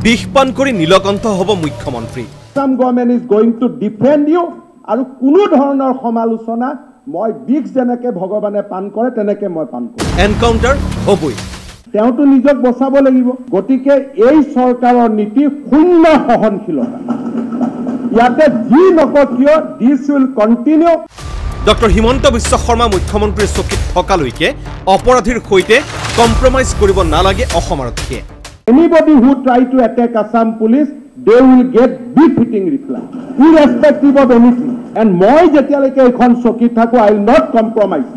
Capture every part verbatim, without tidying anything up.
বিষপান কৰি নীলকণ্ঠ হ'ব মুখ্যমন্ত্ৰী। Some government is going to defend you আৰু কোনো ধৰণৰ সমালোচনা মই বিষ যেনেকে ভগৱানে পান কৰে তেনেকে মই পান কৰোঁ। এনকাউণ্টাৰ হ'বই। তেওঁতো নিজক বচাব লাগিব। গতিকে এই চৰকাৰৰ নীতি শূন্য সহনশীলতা। ইয়াতে যি নকওঁ কিয় this will continue. Doctor Himanta Biswa Sarma মুখ্যমন্ত্ৰীৰ চকীত থকালৈকে অপৰাধীৰ সৈতে কম্প্ৰমাইজ কৰিব নালাগে অসম আৰক্ষীয়ে। Anybody who try to attack Assam police, they will get big hitting reply, irrespective of anything. And moi jetialeke ekhon chokit thako, I will not compromise.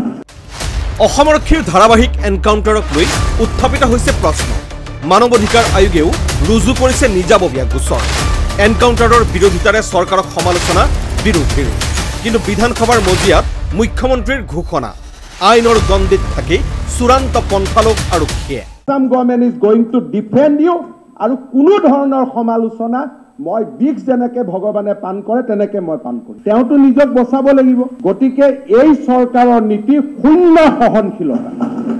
Assam আৰক্ষীৰ ধাৰাবাহিক এনকাউণ্টাৰক লৈ উত্থাপিত হৈছে প্ৰশ্ন। মানৱ অধিকাৰ আয়োগেও ৰুজু কৰিছে নিজাববীয়া গোচৰ। এনকাউণ্টাৰৰ বিৰোধিতাৰে চৰকাৰক সমালোচনা বিৰোধীৰ, কিন্তু বিধানসভাৰ মজিয়াত মুখ্যমন্ত্ৰীৰ ঘোষণা আইনৰ গণ্ডিত থাকি চূড়ান্ত পন্থালোক আৰক্ষীয়ে। Some government is going to defend you আৰু কোনো ধৰণৰ সমালোচনা মই বিষ যেনেকে ভগৱানে পান কৰে তেনেকে মই পান কৰোঁ। তেওঁতো নিজক বচাব লাগিব। গতিকে এই চৰকাৰৰ নীতি শূন্য সহনশীলতা।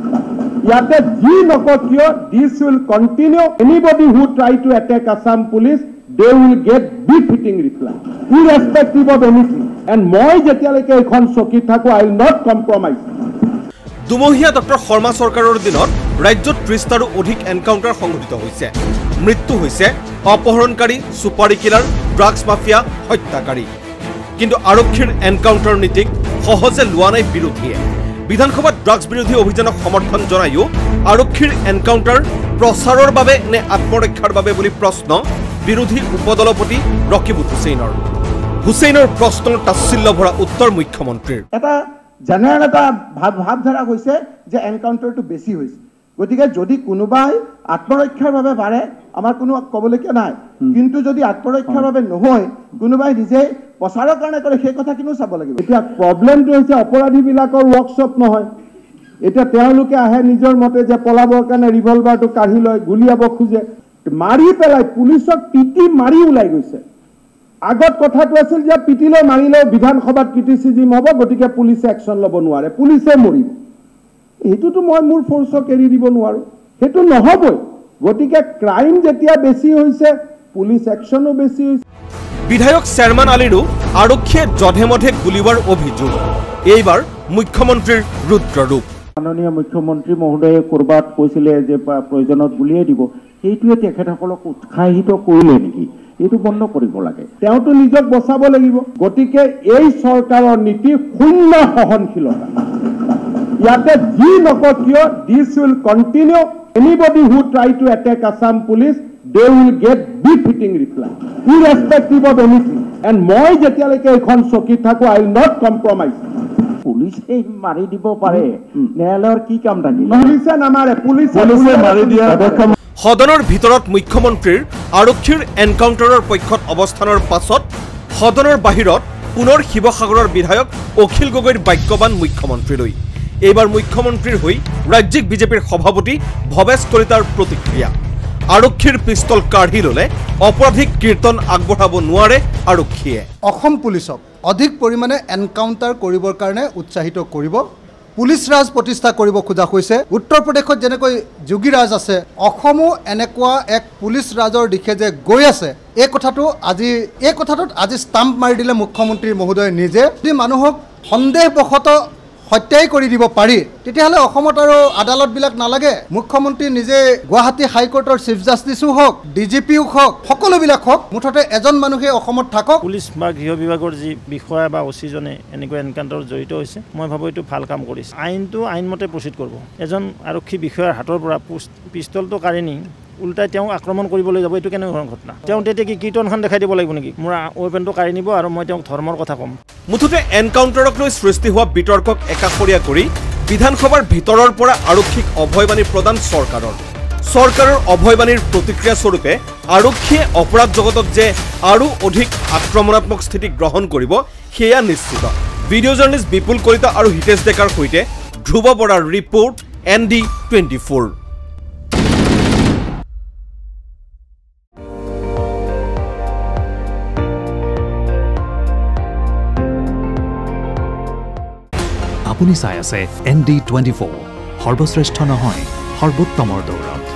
ইয়াতে যি নকওঁ কিয় this will continue. Anybody who try to attack Assam police, they will get big hitting reply, irrespective of anything. And moi jetialeke ekhon chokit thako, I will not compromise. দুমহীয়া ডক্টৰ শৰ্মা চৰকাৰৰ দিনত ৰাজ্যত ত্ৰিশটাৰো অধিক এনকাউণ্টাৰ সংঘটিত হৈছে। মৃত্যু হৈছে অপহৰণকাৰী, ছুপাৰী কিলাৰ, ড্ৰাগছ মাফিয়া, হত্যাকাৰী। কিন্তু আৰক্ষীৰ এনকাউণ্টাৰ নীতিক সহজে লোৱা নাই বিৰোধীয়ে। বিধানসভাত ড্ৰাগছ বিৰোধী অভিযানক সমৰ্থন জনায়ো আৰক্ষীৰ এনকাউণ্টাৰ প্ৰচাৰৰ বাবে নে আত্মৰক্ষাৰ বাবে বুলি প্ৰশ্ন বিৰোধী উপদলপতি ৰকিবুল হুছেইনৰ। হুছেইনৰ প্ৰশ্নৰ তাচ্ছিল্য ভৰা উত্তৰ মুখ্যমন্ত্ৰীৰ। এটা জেনেৰেল এটা ভাৱ ভাৱধাৰা হৈছে যে এনকাউণ্টাৰটো বেছি হৈছে। গতিকে যদি কোনোবাই আত্মৰক্ষাৰ বাবে পাৰে আমাৰ কোনো ক'বলগীয়া নাই, কিন্তু যদি আত্মৰক্ষাৰ বাবে নহয় কোনোবাই নিজে প্ৰচাৰৰ কাৰণে কৰে সেই কথা কিন্তু চাব লাগিব। এতিয়া প্ৰব্লেমটো হৈছে অপৰাধীবিলাকৰ ৱৰ্কশ্বপ নহয়। এতিয়া তেওঁলোকে আহে নিজৰ মতে যে পলাবৰ কাৰণে ৰিভলভাৰটো কাঢ়ি লয়, গুলিয়াব খোজে, মাৰি পেলাই পুলিচক পিটি মাৰি ওলাই গৈছে। আগত কথাটো আছিল যে পিটিলে মাৰিলেও বিধানসভাত ক্ৰিটিচিজিম হ'ব, গতিকে পুলিচে একশ্যন ল'ব নোৱাৰে, পুলিচে মৰিব। এইটোতো মই মোৰ ফ'ৰ্চক এৰি দিব নোৱাৰোঁ, সেইটো নহ'বই। গতিকে ক্ৰাইম যেতিয়া বেছি হৈছে পুলিচ একশ্যনো বেছি হৈছে। বিধায়ক চেয়াৰমান আলীৰো আৰক্ষীয়ে জধে মধে গুলিওৱাৰ অভিযোগ। এইবাৰ মুখ্যমন্ত্ৰীৰ ৰুদ্ৰৰূপ। মাননীয় মুখ্যমন্ত্ৰী মহোদয়ে ক'ৰবাত কৈছিলে যে প্ৰয়োজনত গুলিয়াই দিব, সেইটোৱে তেখেতসকলক উৎসাহিত কৰিলে নেকি? এইটো বন্ধ কৰিব লাগে। তেওঁতো নিজক বচাব লাগিব। গতিকে এই চৰকাৰৰ নীতি শূন্য সহনশীলতা। ইয়াতে যি নকওঁ কিয় this will continue. Anybody who try to attack Assam police, they will get big hitting reply, irrespective of anything. And moi jetialeke ekhon chokit thako, I will not compromise. পুলিচে মাৰি দিব পাৰে, ন্যায়ালয়ৰ কি কাম থাকিল? পুলিচে নামাৰে, পুলিচে মাৰি দিয়া। সদনৰ ভিতৰত মুখ্যমন্ত্ৰীৰ আৰক্ষীৰ এনকাউণ্টাৰৰ পক্ষত অৱস্থানৰ পাছত সদনৰ বাহিৰত পুনৰ শিৱসাগৰৰ বিধায়ক অখিল গগৈৰ বাক্যবান মুখ্যমন্ত্ৰীলৈ। এইবাৰ মুখ্যমন্ত্ৰীৰ হৈ ৰাজ্যিক বিজেপিৰ সভাপতি ভৱেশ কলিতাৰ প্ৰতিক্ৰিয়া। আৰক্ষীৰ পিষ্টল কাঢ়ি ল'লে অপৰাধীক কীৰ্তন আগবঢ়াব নোৱাৰে আৰক্ষীয়ে। অসম পুলিচক অধিক পৰিমাণে এনকাউণ্টাৰ কৰিবৰ কাৰণে উৎসাহিত কৰিব, পুলিচ ৰাজ প্ৰতিষ্ঠা কৰিব খোজা হৈছে। উত্তৰ প্ৰদেশত যেনেকৈ যোগী ৰাজ আছে, অসমো এনেকুৱা এক পুলিচ ৰাজৰ দিশে যে গৈ আছে, এই কথাটো আজি এই কথাটোত আজি ষ্টাম্প মাৰি দিলে মুখ্যমন্ত্ৰী মহোদয়ে নিজে। যদি মানুহক সন্দেহবশতঃ হত্যাই কৰি দিব পাৰি, তেতিয়াহ'লে অসমত আৰু আদালতবিলাক নালাগে। মুখ্যমন্ত্ৰী নিজে গুৱাহাটী হাইকোৰ্টৰ চিফ জাষ্টিছো হওক, ডি জি পিও হওক, সকলোবিলাক হওক, মুঠতে এজন মানুহে অসমত থাকক। পুলিচ বা গৃহ বিভাগৰ যি বিষয়া বা অচিজনে এনেকুৱা এনকাউণ্টাৰত জড়িত হৈছে, মই ভাবোঁ এইটো ভাল কাম কৰিছে। আইনটো আইনমতে প্ৰচিড কৰিব। এজন আৰক্ষী বিষয়াৰ হাতৰ পৰা পিষ্টলটো কাঢ়ি নি উল্টাই তেওঁ আক্ৰমণ কৰিবলৈ যাব, এইটো কেনেকুৱা ঘটনা? তেওঁ তেতিয়া কি কীৰ্তনখন দেখাই দিব লাগিব নেকি? মোৰ ৱেপনটো কাঢ়ি নিব আৰু মই তেওঁক ধৰ্মৰ কথা ক'ম। মুঠতে এনকাউণ্টাৰক লৈ সৃষ্টি হোৱা বিতৰ্কক একাষৰীয়া কৰি বিধানসভাৰ ভিতৰৰ পৰা আৰক্ষীক অভয়বাণী প্ৰদান চৰকাৰৰ। চৰকাৰৰ অভয়বাণীৰ প্ৰতিক্ৰিয়া স্বৰূপে আৰক্ষীয়ে অপৰাধ জগতত যে আৰু অধিক আক্ৰমণাত্মক স্থিতি গ্ৰহণ কৰিব সেয়া নিশ্চিত। ভিডিঅ' জাৰ্নেলিষ্ট বিপুল কলিতা আৰু হিতেশ ডেকাৰ সৈতে ধ্ৰুৱ বৰাৰ report, N D twenty four. আপুনি চাই আছে এন ডি টুৱেণ্টি ফ'ৰ, সৰ্বশ্ৰেষ্ঠ নহয় সৰ্বোত্তমৰ দৌৰত।